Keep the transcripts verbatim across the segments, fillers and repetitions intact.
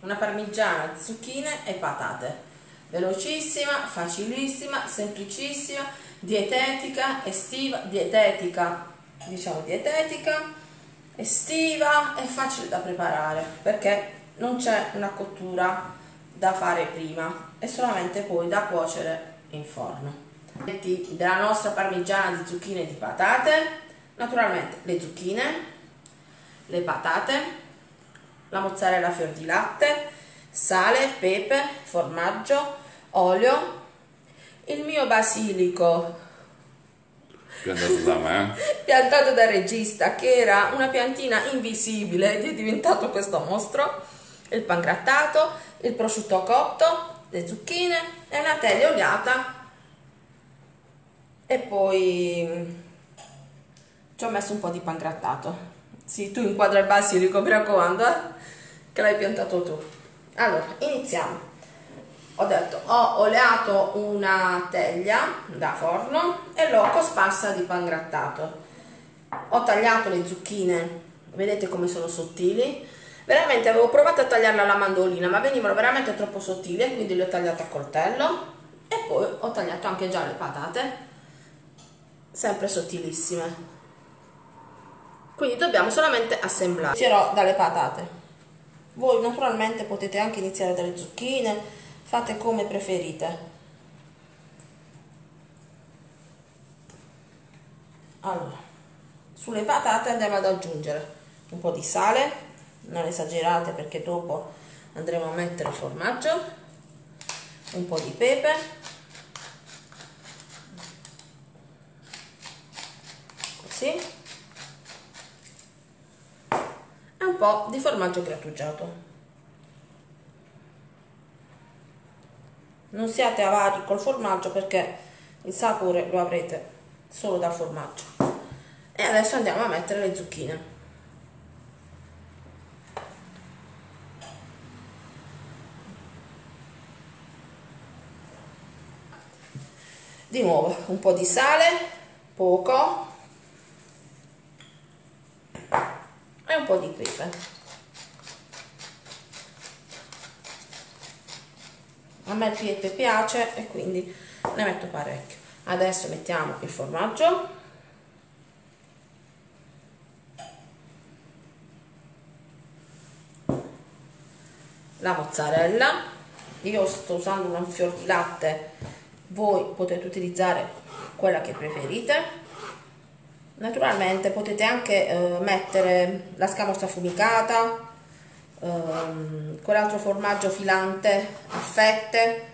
una parmigiana di zucchine e patate, velocissima, facilissima, semplicissima, dietetica, estiva, dietetica, diciamo dietetica, estiva e facile da preparare, perché non c'è una cottura da fare prima, è solamente poi da cuocere in forno. Della nostra parmigiana di zucchine e di patate, naturalmente le zucchine, le patate, la mozzarella fior di latte, sale, pepe, formaggio, olio, il mio basilico piantato da me, piantato da regista, che era una piantina invisibile ed è diventato questo mostro, il pangrattato, il prosciutto cotto, le zucchine e una teglia oliata, e poi ci ho messo un po' di pangrattato. Sì, tu inquadra il basilico, mi raccomando, eh? Che l'hai piantato tu. Allora, iniziamo. Ho detto, ho oleato una teglia da forno e l'ho cosparsa di pangrattato. Ho tagliato le zucchine, vedete come sono sottili. Veramente avevo provato a tagliarle alla mandolina, ma venivano veramente troppo sottili, e quindi le ho tagliate a coltello. E poi ho tagliato anche già le patate, sempre sottilissime. Quindi dobbiamo solamente assemblare. Inizierò dalle patate. Voi naturalmente potete anche iniziare dalle zucchine, fate come preferite. Allora, sulle patate andiamo ad aggiungere un po' di sale, non esagerate perché dopo andremo a mettere il formaggio, un po' di pepe, così, e un po' di formaggio grattugiato. Non siate avari col formaggio perché il sapore lo avrete solo dal formaggio. E adesso andiamo a mettere le zucchine. Di nuovo un po' di sale, poco, e un po' di pepe. A me il pepe piace e quindi ne metto parecchio. Adesso mettiamo il formaggio, la mozzarella. Io sto usando un fior di latte, voi potete utilizzare quella che preferite. Naturalmente potete anche eh, mettere la scamorza affumicata, ehm, quell'altro formaggio filante a fette,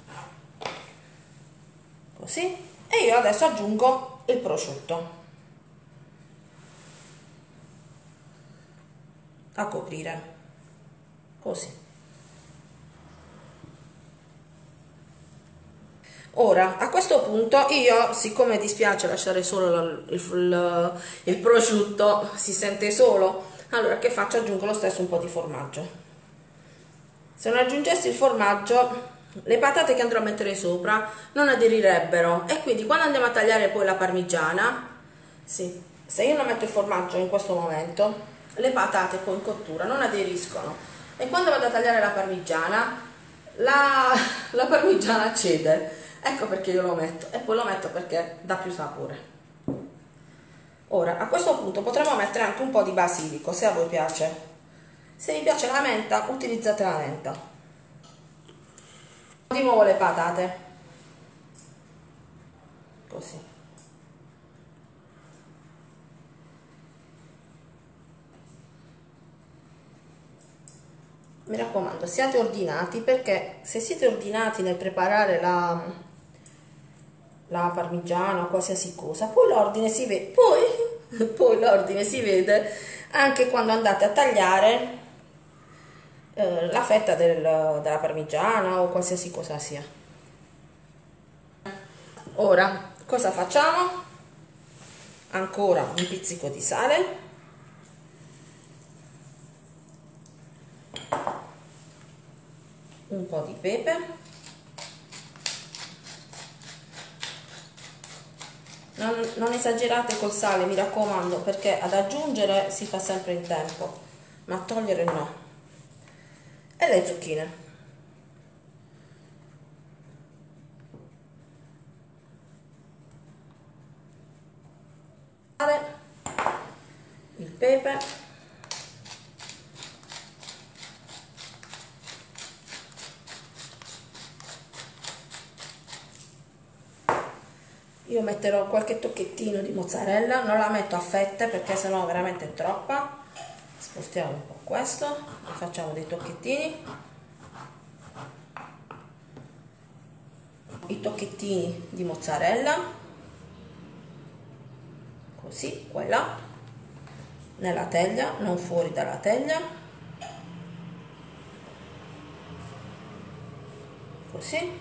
così. E io adesso aggiungo il prosciutto a coprire, così. Ora, a questo punto io, siccome dispiace lasciare solo il, il, il prosciutto, si sente solo, allora che faccio? Aggiungo lo stesso un po' di formaggio. Se non aggiungessi il formaggio, le patate che andrò a mettere sopra non aderirebbero, e quindi quando andiamo a tagliare poi la parmigiana, sì, se io non metto il formaggio in questo momento, le patate poi in cottura non aderiscono, e quando vado a tagliare la parmigiana, la, la parmigiana cede. Ecco perché io lo metto, e poi lo metto perché dà più sapore. Ora, a questo punto potremmo mettere anche un po' di basilico, se a voi piace. Se vi piace la menta, utilizzate la menta. Di nuovo le patate. Così. Mi raccomando, siate ordinati, perché se siete ordinati nel preparare la la parmigiana o qualsiasi cosa, poi l'ordine si vede, poi, poi l'ordine si vede anche quando andate a tagliare eh, la fetta del, della parmigiana o qualsiasi cosa sia. Ora cosa facciamo? Ancora un pizzico di sale, un po' di pepe. Non, non esagerate col sale, mi raccomando, perché ad aggiungere si fa sempre in tempo, ma a togliere no. e le zucchine. Il pepe, io metterò qualche tocchettino di mozzarella, non la metto a fette perché sennò veramente è troppa. Spostiamo un po' questo, facciamo dei tocchettini, i tocchettini di mozzarella, così, qua e là, nella teglia, non fuori dalla teglia, così.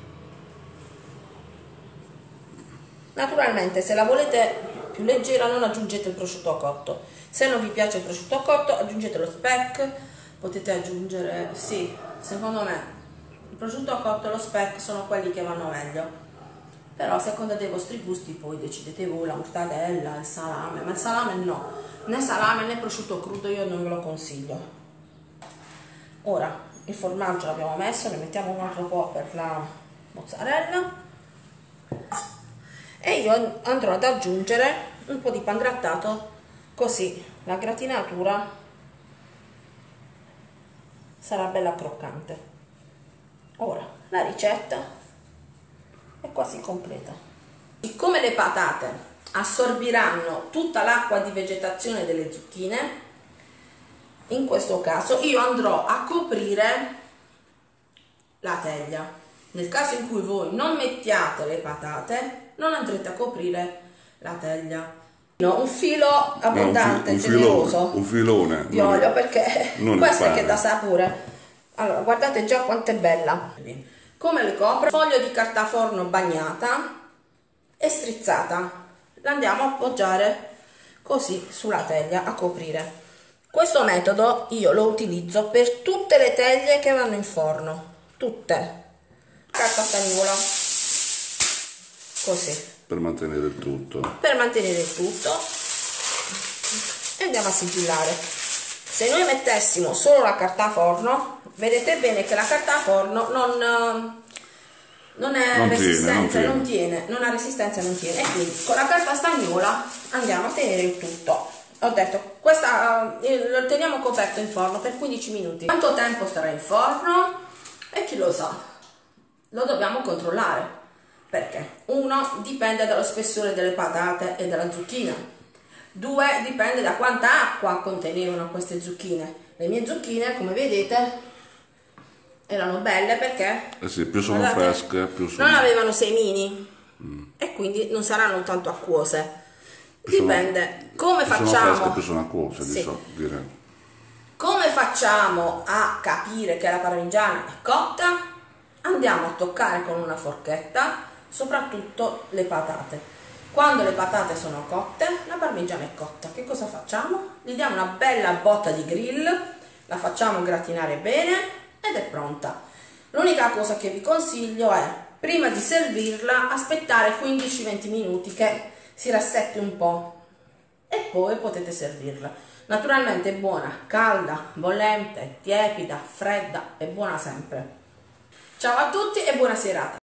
Naturalmente se la volete più leggera non aggiungete il prosciutto cotto, se non vi piace il prosciutto cotto aggiungete lo speck, potete aggiungere, sì, secondo me il prosciutto cotto e lo speck sono quelli che vanno meglio. Però a seconda dei vostri gusti poi decidete voi, la mortadella, il salame, ma il salame no, né salame né prosciutto crudo io non ve lo consiglio. Ora il formaggio l'abbiamo messo, ne mettiamo un altro po' per la mozzarella e io andrò ad aggiungere un po' di pangrattato, così la gratinatura sarà bella croccante. Ora la ricetta è quasi completa. Siccome le patate assorbiranno tutta l'acqua di vegetazione delle zucchine, in questo caso io andrò a coprire la teglia. Nel caso in cui voi non mettiate le patate, non andrete a coprire la teglia. No, un filo abbondante, un, fi- un generoso filone, un filone di olio, perché questo è che dà sapore. Allora, guardate già quanto è bella. Come le copro? Foglio di carta forno bagnata e strizzata, la andiamo a appoggiare così sulla teglia a coprire. Questo metodo io lo utilizzo per tutte le teglie che vanno in forno, tutte. Carta stagnola, così, per mantenere il tutto, per mantenere il tutto, e andiamo a sigillare. Se noi mettessimo solo la carta forno, vedete bene che la carta forno non, non è non resistenza, tiene, non, non, tiene. tiene, non ha resistenza, non tiene, e quindi con la carta stagnola andiamo a tenere il tutto. Ho detto, questa uh, lo teniamo coperto in forno per quindici minuti. Quanto tempo starà in forno? E chi lo sa? Lo dobbiamo controllare, perché uno dipende dallo spessore delle patate e della zucchina, due dipende da quanta acqua contenevano queste zucchine. Le mie zucchine, come vedete, erano belle perché eh sì, più sono guardate, fresche, più sono... non avevano semini, mm. e quindi non saranno tanto acquose. Più dipende sono, come più facciamo. Sono fresche, più sono acquose, sì. so, direi. Come facciamo a capire che la parmigiana è cotta? Andiamo a toccare con una forchetta soprattutto le patate. Quando le patate sono cotte, la parmigiana è cotta. Che cosa facciamo? Gli diamo una bella botta di grill, la facciamo gratinare bene ed è pronta. L'unica cosa che vi consiglio è, prima di servirla, aspettare quindici venti minuti che si rassetti un po' e poi potete servirla. Naturalmente è buona, calda, bollente, tiepida, fredda, è buona sempre. Ciao a tutti e buona serata!